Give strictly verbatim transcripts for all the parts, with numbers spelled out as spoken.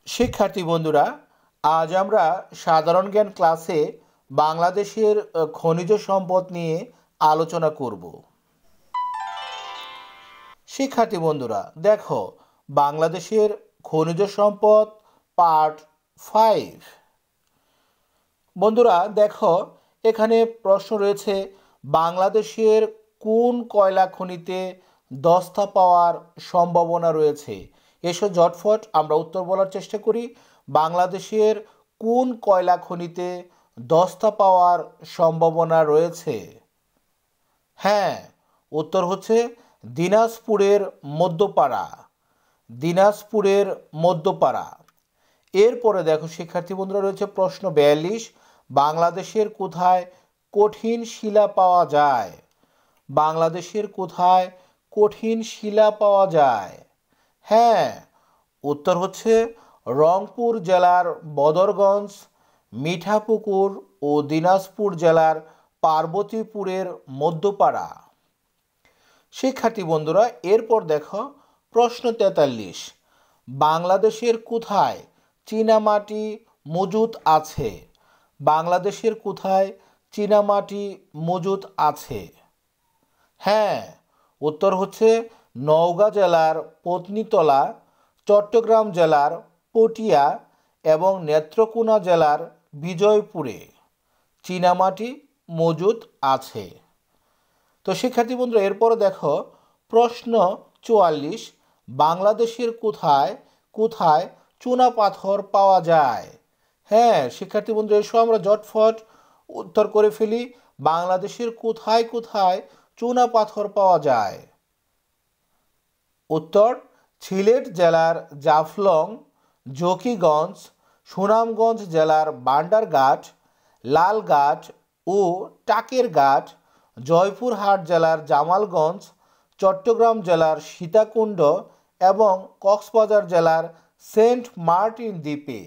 শিক্ষার্থী বন্ধুরা, আজ আমরা সাধারণ জ্ঞান ক্লাসে বাংলাদেশের খনিজ সম্পদ নিয়ে আলোচনা করব। শিক্ষার্থী বন্ধুরা দেখো, বাংলাদেশের খনিজ সম্পদ পার্ট ফাইভ। বন্ধুরা দেখো, এখানে প্রশ্ন রয়েছে, বাংলাদেশের কোন কয়লা খনিতে দস্তা পাওয়ার সম্ভাবনা রয়েছে? এসো ঝটফট আমরা উত্তর বলার চেষ্টা করি। বাংলাদেশের কোন কয়লা খনিতে দস্তা পাওয়ার সম্ভাবনা রয়েছে? হ্যাঁ, উত্তর হচ্ছে দিনাজপুরের মধ্যপাড়া। দিনাজপুরের মধ্যপাড়া। এরপরে দেখো শিক্ষার্থী বন্ধুরা, রয়েছে প্রশ্ন বিয়াল্লিশ। বাংলাদেশের কোথায় কঠিন শিলা পাওয়া যায়? বাংলাদেশের কোথায় কঠিন শিলা পাওয়া যায়? হ্যাঁ, উত্তর হচ্ছে রংপুর জেলার বদরগঞ্জ, মিঠাপুকুর ও দিনাজপুর জেলার পার্বতীপুরের মধ্যপাড়া। শিক্ষার্থী বন্ধুরা এরপর দেখো প্রশ্ন তেতাল্লিশ। বাংলাদেশের কোথায় চীনামাটি মজুদ আছে? বাংলাদেশের কোথায় চীনামাটি মজুদ আছে? হ্যাঁ, উত্তর হচ্ছে নওগাঁ জেলার পত্নীতলা, চট্টগ্রাম জেলার পটিয়া এবং নেত্রকোনা জেলার বিজয়পুরে চীনামাটি মজুদ আছে। তো শিক্ষার্থী বন্ধুরা এরপর দেখো প্রশ্ন চুয়াল্লিশ। বাংলাদেশের কোথায় কোথায় চুনা পাথর পাওয়া যায়? হ্যাঁ শিক্ষার্থী বন্ধুরা, এসো আমরা জটফট উত্তর করে ফেলি। বাংলাদেশের কোথায় কোথায় চুনা পাথর পাওয়া যায়? উত্তর সিলেট জেলার জাফলং, জকিগঞ্জ, সুনামগঞ্জ জেলার বান্ডারঘাট, লালঘাট ও টাকেরঘাট, জয়পুরহাট জেলার জামালগঞ্জ, চট্টগ্রাম জেলার সীতাকুণ্ড এবং কক্সবাজার জেলার সেন্ট মার্টিন দ্বীপে।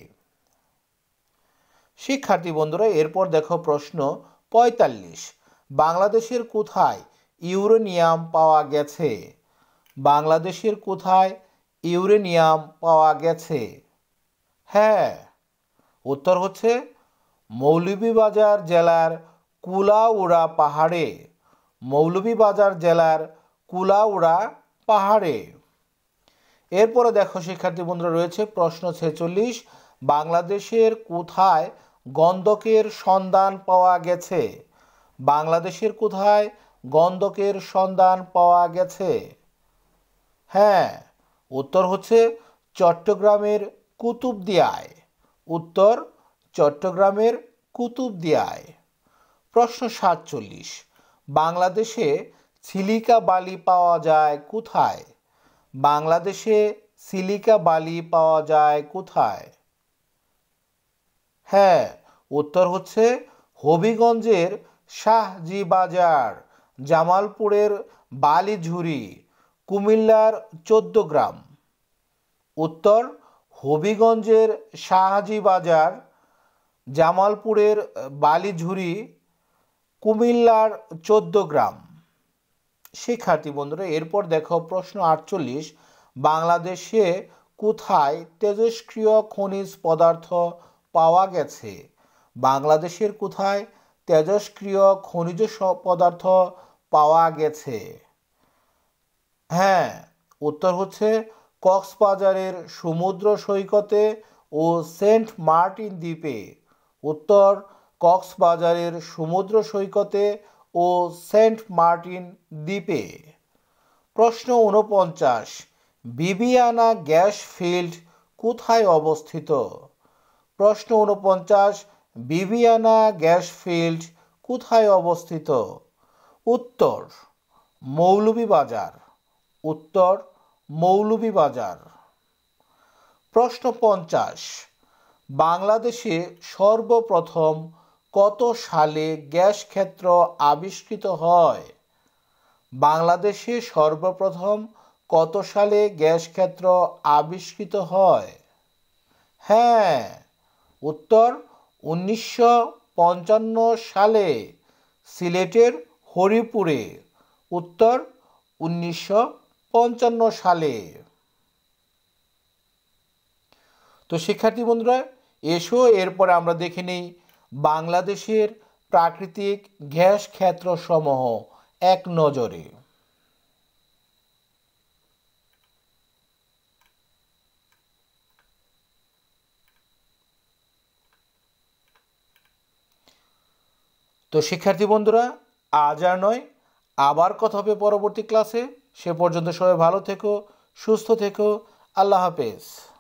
শিক্ষার্থী বন্ধুরা এরপর দেখো প্রশ্ন পঁয়তাল্লিশ। বাংলাদেশের কোথায় ইউরেনিয়াম পাওয়া গেছে? বাংলাদেশের কোথায় ইউরেনিয়াম পাওয়া গেছে? হ্যাঁ, উত্তর হচ্ছে মৌলভীবাজার জেলার কুলাউড়া পাহাড়ে। মৌলভীবাজার জেলার কুলাউড়া পাহাড়ে। এরপরে দেখো শিক্ষার্থী বন্ধুরা রয়েছে প্রশ্ন ছেচল্লিশ। বাংলাদেশের কোথায় গন্ধকের সন্ধান পাওয়া গেছে? বাংলাদেশের কোথায় গন্ধকের সন্ধান পাওয়া গেছে? হ্যাঁ, উত্তর হচ্ছে চট্টগ্রামের কুতুবদিয়ায়। উত্তর চট্টগ্রামের কুতুবদিয়ায়। প্রশ্ন সাতচল্লিশ। বাংলাদেশে সিলিকা বালি পাওয়া যায় কোথায়? বাংলাদেশে সিলিকা বালি পাওয়া যায় কোথায়? হ্যাঁ, উত্তর হচ্ছে হবিগঞ্জের শাহজিবাজার, জামালপুরের বালিঝুরি, কুমিল্লার চৌদ্দগ্রাম। উত্তর হবিগঞ্জের শাহজিবাজার, জামালপুরের বালিঝুরি, কুমিল্লার চৌদ্দগ্রাম। শিক্ষার্থী বন্ধুরা এরপর দেখো প্রশ্ন আটচল্লিশ। বাংলাদেশে কোথায় তেজস্ক্রিয় খনিজ পদার্থ পাওয়া গেছে? বাংলাদেশের কোথায় তেজস্ক্রিয় খনিজ পদার্থ পাওয়া গেছে? হ্যাঁ, উত্তর হচ্ছে কক্সবাজারের সমুদ্র সৈকতে ও সেন্ট মার্টিন দ্বীপে। উত্তর কক্সবাজারের সমুদ্র সৈকতে ও সেন্ট মার্টিন দ্বীপে। প্রশ্ন ঊনপঞ্চাশ। বিবিয়ানা গ্যাস ফিল্ড কোথায় অবস্থিত? প্রশ্ন ঊনপঞ্চাশ। বিবিয়ানা গ্যাস ফিল্ড কোথায় অবস্থিত? উত্তর মৌলভীবাজার। উত্তর মৌলভীবাজার। প্রশ্ন পঞ্চাশ। বাংলাদেশে সর্বপ্রথম কত সালে গ্যাস ক্ষেত্র আবিষ্কৃত হয়? বাংলাদেশে সর্বপ্রথম কত সালে গ্যাস ক্ষেত্র আবিষ্কৃত হয়? হ্যাঁ, উত্তর উনিশশো পঞ্চান্ন সালে সিলেটের হরিপুরে। উত্তর উনিশশো পঞ্চান্ন সালে। তো শিক্ষার্থী বন্ধুরা, এসো এরপরে আমরা দেখে নিই বাংলাদেশের প্রাকৃতিক গ্যাস ক্ষেত্রসমূহ এক নজরে। তো শিক্ষার্থী বন্ধুরা, আজ আর নয়, আবার কথা হবে পরবর্তী ক্লাসে। সে পর্যন্ত সবাই ভালো থেকো, সুস্থ থেকো। আল্লাহ হাফেজ।